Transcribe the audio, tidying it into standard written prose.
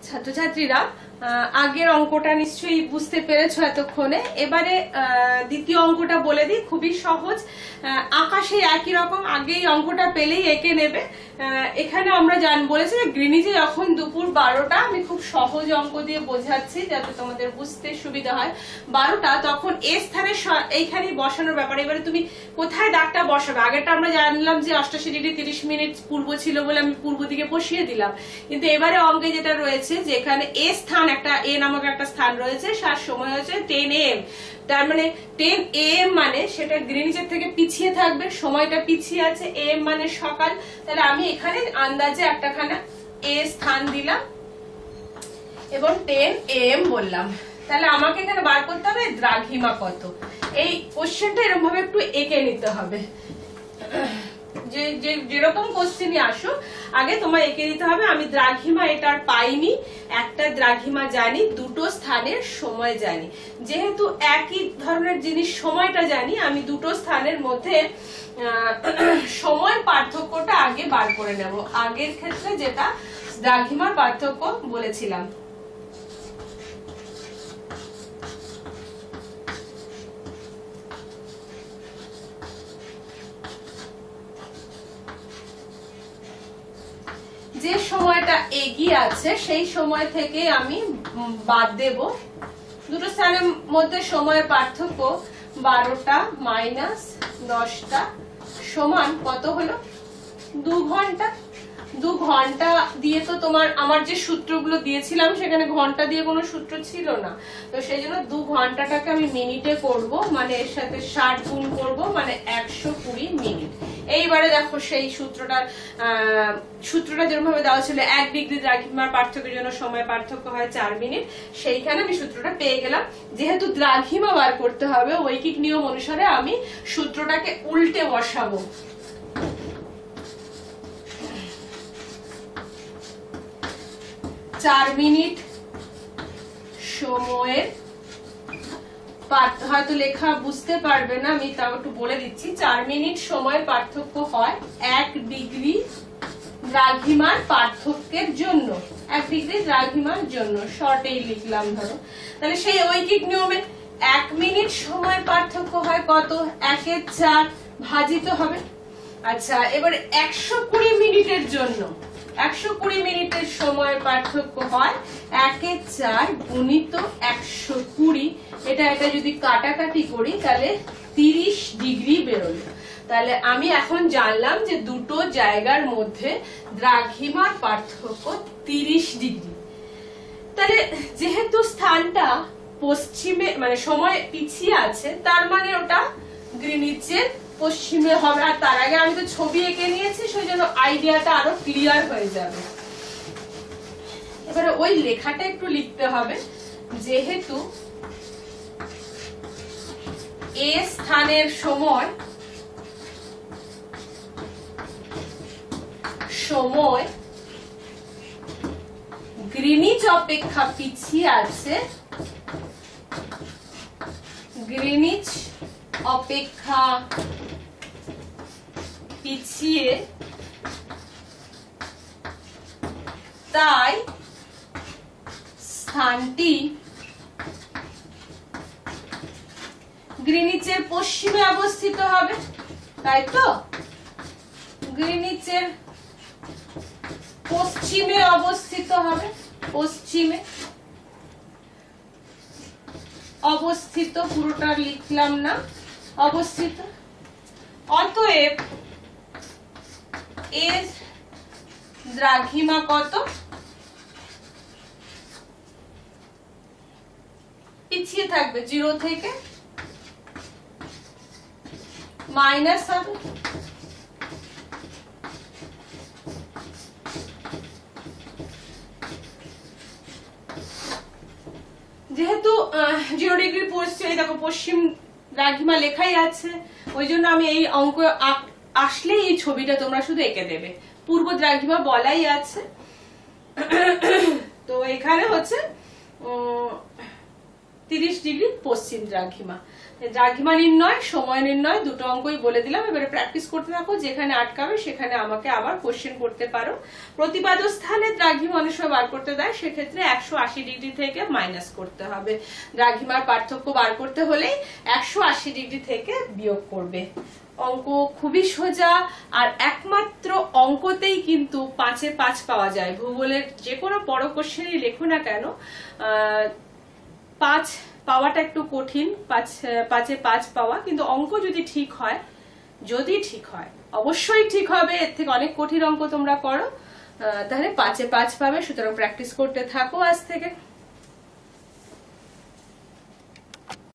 ছাত্রছাত্রীরা আগের অঙ্কটা নিশ্চয়ই বুঝতে পেরেছো এতক্ষণে। এবারে দ্বিতীয় অঙ্কটা বলে দিই, খুবই সহজ। আকাশে একই রকম, আগেই অঙ্কটা পেলেই এঁকে নেবে। এখানে আমরা বলেছি যে গ্রিনিজে যখন দুপুর 12টা, আমি খুব সহজ অঙ্ক দিয়ে বোঝাচ্ছি যাতে তোমাদের বুঝতে সুবিধা হয়। 12টা তখন এ স্থানে এইখানেই বসানোর ব্যাপার। এবারে তুমি কোথায় দাগটা বসাবে? আগেরটা আমরা জানলাম যে 88 ডিগ্রি 30 মিনিট পূর্ব ছিল বলে আমি পূর্ব দিকে বসিয়ে দিলাম, কিন্তু এবারে অঙ্কে যেটা রয়েছে যে এখানে এ স্থান, একটা এ নামক একটা স্থান রয়েছে, তার সময় হচ্ছে 10 AM। তার মানে 10 AM মানে সেটা গ্রিনিচের থেকে পিছিয়ে থাকবে, সময়টা পিছিয়ে আছে, AM মানে সকাল। তাহলে আমি এখানে আন্দাজে একটাখানা এ স্থান দিলাম এবং 10 AM বললাম। তাহলে আমাকে এখানে বার করতে হবে দ্রাঘিমা কত। এই কোশ্চেনটা এরকম ভাবে একটু এঁকে নিতে হবে, যে যেরকম কোশ্চেনই আসুক আগে তোমার এঁকে দিতে হবে। আমি দ্রাঘিমা এটার পাইনি, একটা দ্রাঘিমা জানি, দুটো স্থানের সময় জানি। যেহেতু একই ধরনের জিনিস সময়টা জানি, আমি দুটো স্থানের মধ্যে সময় পার্থক্যটা আগে বার করে নেব, আগের ক্ষেত্রে যেটা দ্রাঘিমার পার্থক্য বলেছিলাম। যে সময়টা এগিয়ে আছে সেই সময় থেকে আমি বাদ দেব। দুটো স্থানের মধ্যে সময়ের পার্থক্য 12টা মাইনাস 10টা সমান কত হলো? 2 ঘন্টা। 2 ঘন্টা দিয়ে তো আমার যে সূত্রগুলো দিয়েছিলাম সেখানে ঘন্টা দিয়ে কোনো সূত্র ছিল না, তো সেই জন্য 2 ঘন্টাটাকে আমি মিনিটে করব, মানে এর সাথে 60 গুণ করব, মানে 120 মিনিট। এইবারে দেখো সেই সূত্রটা যেরকম ভাবে দেওয়া ছিল 1 ডিগ্রি দ্রাঘিমার পার্থক্যের জন্য সময় পার্থক্য হয় 4 মিনিট, সেইখানে আমি সূত্রটা পেয়ে গেলাম। যেহেতু দ্রাঘিমা বার করতে হবে, ঐকিক নিয়ম অনুসারে আমি সূত্রটাকে উল্টে বসাবো। চার মিনিট সময়ের হয়তো লেখা বুঝতে পারবে না, আমি তাও একটু বলে দিচ্ছি। 4 মিনিট সময়ের পার্থক্য হয় 1 ডিগ্রি দ্রাঘিমার পার্থক্যের জন্য, 1 ডিগ্রি দ্রাঘিমার জন্য, শর্টেই লিখলাম ধরো। তাহলে সেই ঐকিক নিয়মে 1 মিনিট সময়ের পার্থক্য হয় কত? 1 × 4 ভাজিত হবে। আচ্ছা, এবার 120 মিনিটের জন্য 120 মিনিটের সময়ের পার্থক্য হয় 1 × 4 গুণিত 120। এটা যদি কাটাকাটি করি তাহলে 30 ডিগ্রি বেরোলো। তাহলে আমি এখন জানলাম যে দুটো জায়গার মধ্যে দ্রাঘিমার পার্থক্য 30 ডিগ্রি। তাহলে যেহেতু স্থানটা পশ্চিমে মানে সময় পিছিয়ে আছে, তার মানে ওটা গ্রিনিচের পশ্চিমে হবে। আর তার আগে আমি তো ছবি এঁকে নিয়েছি, সেই জন্য আইডিয়াটা আরো ক্লিয়ার হয়ে যাবে। এবারে ওই লেখাটা একটু লিখতে হবে। যেহেতু এ স্থানের সময় গ্রিনিচ অপেক্ষা পিছিয়ে আছে, গ্রিনিচ অপেক্ষা পিছিয়ে, তাই স্থানটি গ্রিনিচের পশ্চিমে অবস্থিত হবে, তাই তো? গ্রিনিচের পশ্চিমে অবস্থিত হবে, পশ্চিমে অবস্থিত, পুরোটা লিখলাম না, অবস্থিত। অতএব এর দ্রাঘিমা কত? পিছিয়ে থাকবে, 0 থেকে মাইনাস হবে। যেহেতু 0 ডিগ্রি পশ্চিম, দেখো পশ্চিম দ্রাঘিমা লেখাই আছে, ওই জন্য আমি এই অঙ্ক আসলে এই ছবিটা তোমরা শুধু এঁকে দেবে, পূর্ব দ্রাঘিমা বলাই আছে। তো এখানে হচ্ছে 30 ডিগ্রি পশ্চিম দ্রাঘিমা। দ্রাঘিমা নির্ণয়, সময় নির্ণয়, দুটো অঙ্কই বলে দিলাম। এবারে প্র্যাকটিস করতে থাকো, যেখানে আটকাবে সেখানে আমাকে আবার কোশ্চেন করতে পারো। প্রতিপাদ্য স্থানে দ্রাঘিমা অনেক সময় বার করতে দেয়, সেক্ষেত্রে 180 ডিগ্রি থেকে মাইনাস করতে হবে। দ্রাঘিমার পার্থক্য বার করতে হলেই 180 ডিগ্রি থেকে বিয়োগ করবে। অঙ্ক খুবই সোজা, আর একমাত্র অঙ্কতেই কিন্তু 5-এ 5 পাওয়া যায়। ভূগোলের যে কোনো বড় কোশ্চেনই লেখো না কেন, 5 পাওয়াটা একটু কঠিন, 5-এ 5 পাওয়া। কিন্তু অঙ্ক যদি ঠিক হয়, অবশ্যই ঠিক হবে, এর থেকে অনেক কঠিন অঙ্ক তোমরা করো, তাহলে 5-এ 5 পাবে। সুতরাং প্র্যাকটিস করতে থাকো আজ থেকে।